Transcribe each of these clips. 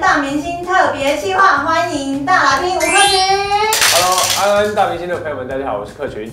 大明星特别企划，欢迎大来宾吴克群。 Hello， 安安大明星的朋友们，大家好，我是克群。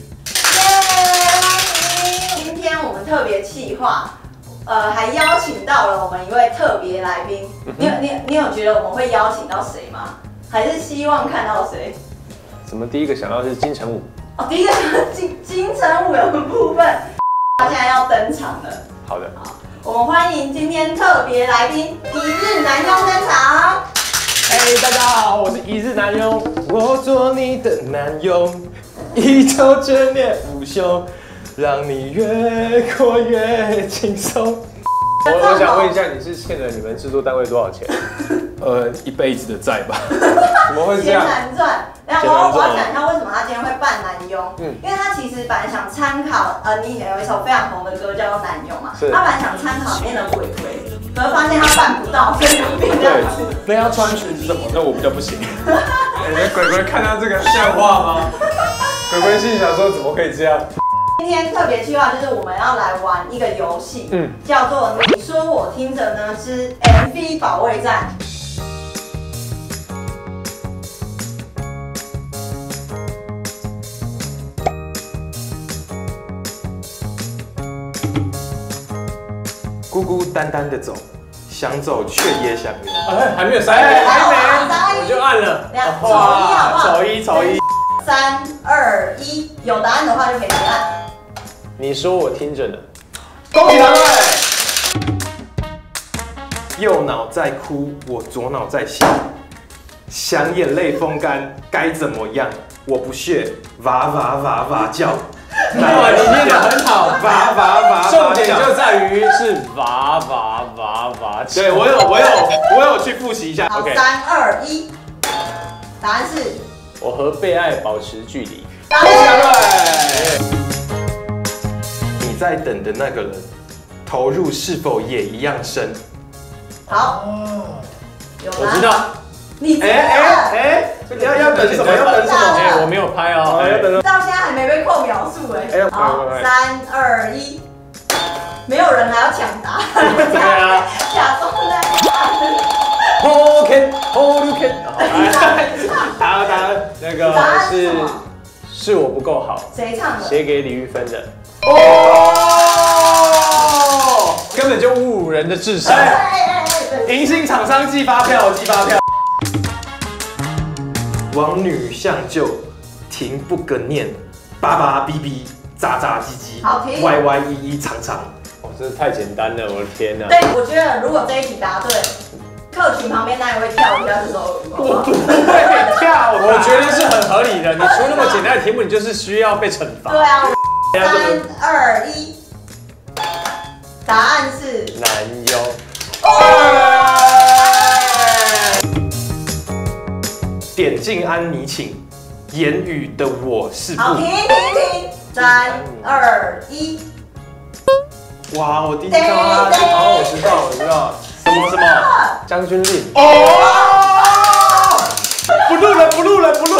欢迎！今天我们特别企划，还邀请到了我们一位特别来宾。你有觉得我们会邀请到谁吗？还是希望看到谁？ 怎么第一个想到是金城武？ 哦，第一个金城武的部分，他现在要登场了。 好的。 好，我们欢迎今天特别来宾一日男佣登场。 大家好，我是一日男佣，我做你的男佣，一周眷恋无休，让你越过越轻松。 我想问一下，你是欠了你们制作单位多少钱？ 一辈子的债吧。 怎么会这钱样？ 难赚。然后我要讲一下为什么他今天会扮男佣。因为他其实本来想参考，你以前有一首非常红的歌叫做《男佣》嘛，他本来想参考里面的鬼鬼，可是发现他办不到，所以就变这样子。 那要穿裙子什么？那我比较不行。 鬼鬼看到这个像话吗？鬼鬼心里想说，怎么可以这样？ 今天特别计划就是我们要来玩一个游戏，叫做你说我听着呢之 MV 保卫战。 孤孤单单的走，想走却也想留。 还没有删，我就按了。 丑一。 3、2、1，有答案的话就可以按。 你说我听着呢。 恭喜答对！右脑在哭，我左脑在笑，想眼泪风干，该怎么样？我不屑，哇哇哇哇叫。 哇，你念得很好， 哇哇哇！ 重点就在于是哇哇哇哇。 对，我有去复习一下。 好，3、2、1，答案是。 我和被爱保持距离。 答对。 你在等的那个人，投入是否也一样深？ 好， 我知道。 你知道？ 要等什么？要等什么？ 我没有拍哦。 要等。 到现在还没被扣秒数哎。好，3、2、1，没有人还要抢答。 对啊。 假装在看。 OK，答那个是我不够好。 谁唱的？ 写给李玉芬的。根本就侮辱人的智商。 迎新厂商寄发票。往女向旧，停不更念，叭叭哔哔，喳喳唧唧， 好听， 歪歪依依长长。 哦，这太简单了，我的天哪！ 对，我觉得如果这一题答对，客群旁边那也会跳一下这首歌。 我不会跳， 我觉得是很合理的。你出那么简单的题目，你就是需要被惩罚。 对啊。3、2、1，答案是男优。 点进安妮请，言语的我是不。 好，停！3、2、1。 哇，我第一次看到他。 哦，我知道。什么？将军令。 不录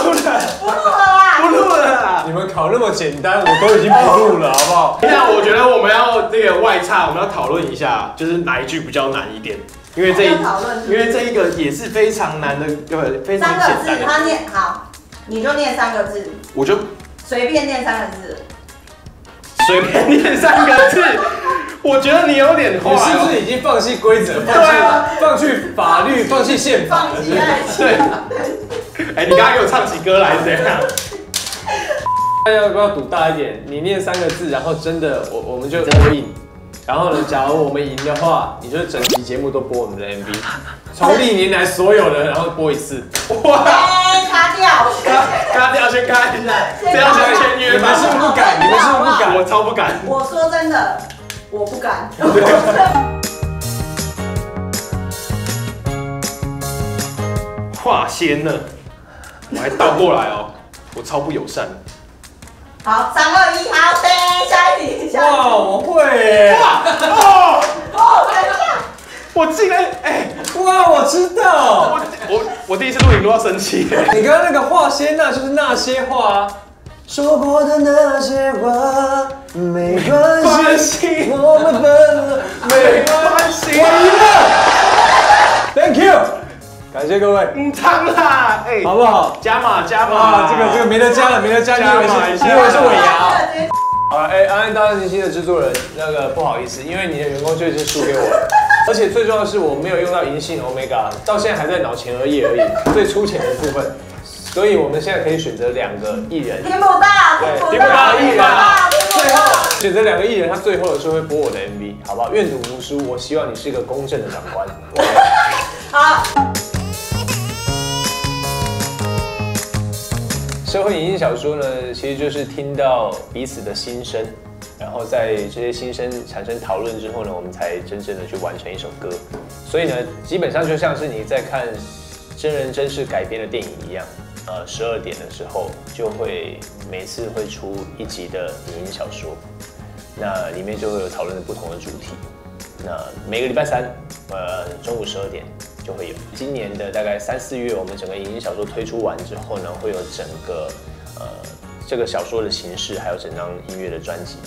了。 你们考那么简单，我都已经不录了，好不好？ 那我觉得我们要这个外插，我们要讨论一下，就是哪一句比较难一点？因为这一个也是非常难的，非常简单的。 3个字，他念好，你就念3个字。 我就随便念3个字。 随便念3个字。我觉得你有点坏。 你是不是已经放弃规则，放弃法律，放弃宪法了？ 放弃爱情。 对。你刚刚给我唱起歌来，怎样？ 大家要不要赌大一点？你念3个字，然后真的我们就all in。然后呢，假如我们赢的话，你就整期节目都播我们的 MV， 从历年来所有的，然后播一次。 哇！ 卡掉， 先开一下，这样先约。 你们是不是不敢？ 我超不敢。 我说真的，我不敢。 话先呢，我还倒过来哦，我超不友善。 好，3、2、1，好，下一题。 哇，我会耶！ 等一下， 我竟然哇，我知道。 我第一次录影都要生气。 你刚刚那个话先那就是那些话啊。 说过的那些话，没关系，我们分了，没关系。 我赢了 ，Thank you。 感谢各位。 汤啦，哎， 好不好？ 加码加码。 啊，这个没得加了，没得加，你以为是尾牙？好了，安安大明星的制作人，那个不好意思，因为你的员工就是输给我了。而且最重要的是，我没有用到银杏 Omega， 到现在还在脑前额叶而已，最粗浅的部分。所以我们现在可以选择2个艺人， 听不到， 听不到艺人啊。最后选择2个艺人，他最后的时候会播我的 MV， 好不好？愿赌服输，我希望你是一个公正的长官。 好。 社会影音小说呢，其实就是听到彼此的心声，然后在这些心声产生讨论之后呢，我们才真正的去完成一首歌。所以呢，基本上就像是你在看真人真事改编的电影一样。12点的时候就会每次会出1集的影音小说，那里面就会有讨论的不同的主题。那每个礼拜3，中午12点就会有。今年的大概3、4月，我们整个影音小说推出完之后呢，会有整个这个小说的形式，还有整张音乐的专辑。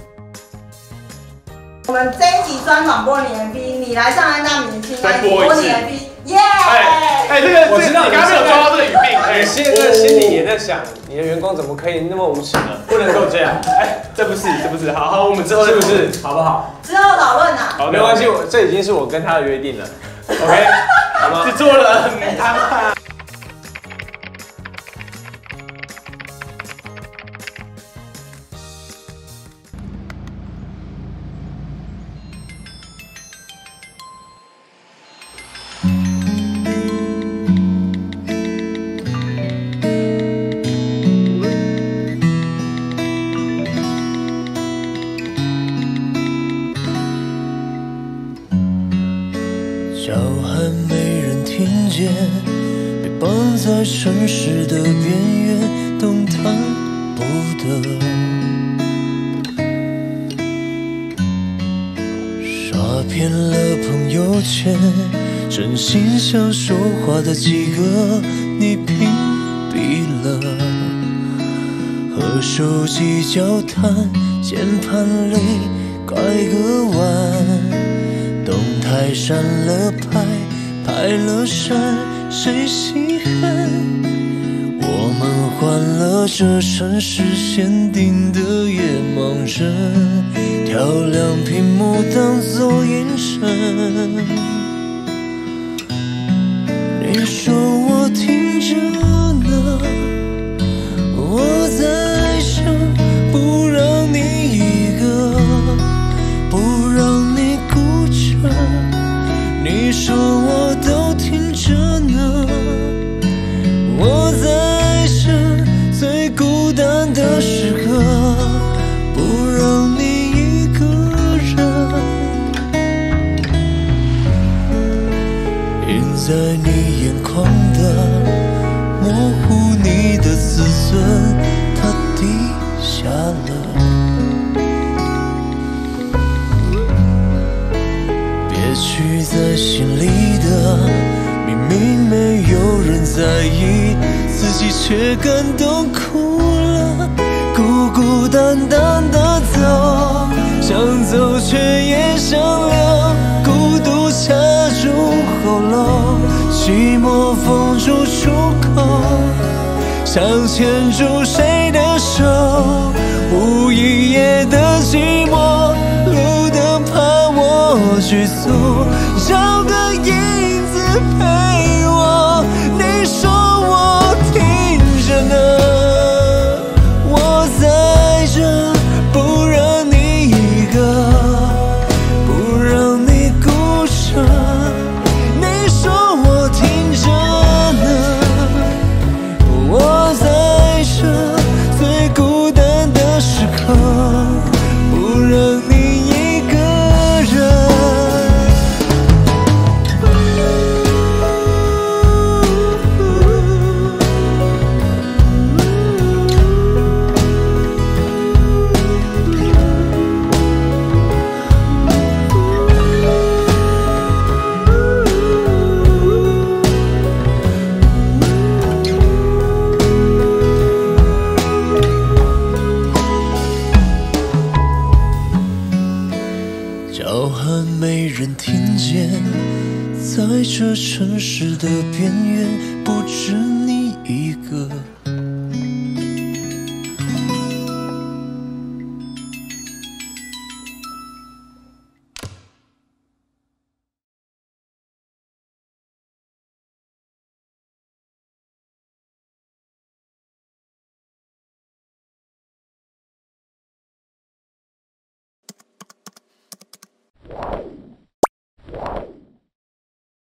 我们这一集专访播你 MV， 你来上安大明星来播你 MV， 耶！ 这个我知道你刚刚没有抓到这个语病， 你现在心里也在想，你的员工怎么可以那么无耻呢？不能够这样， 这不是，好，我们之后是不是好不好？ 之后讨论啊。 好，没关系，这已经是我跟他的约定了 ，OK， 好吗？ 制作人很汤。 叫喊没人听见，被绑在城市的边缘，动弹不得。刷遍了朋友圈，真心想说话的几个，你屏蔽了。和手机交谈，键盘里拐个弯。动态删了拍了删，谁稀罕？我们换了这城市限定的夜盲人，调亮屏幕当作眼神。你说我听着呢，我在想不让你一个，不让你孤着。你说我都听着呢，我在这最孤单的时刻，不让你一个人。印在你眼眶的，模糊你的自尊，它低下了。去在心里的，明明没有人在意，自己却感动哭了。孤孤单单的走，想走却也想留，孤独卡住喉咙，寂寞封住出口，想牵住谁的手，无一夜的寂寞，路灯怕我局促，找个影子陪我。你说我听着呢，我在这不让你一个，不让你孤着。你说我听着呢，我在这最孤单的时刻，不让你一个人。 的边缘，不止你一个。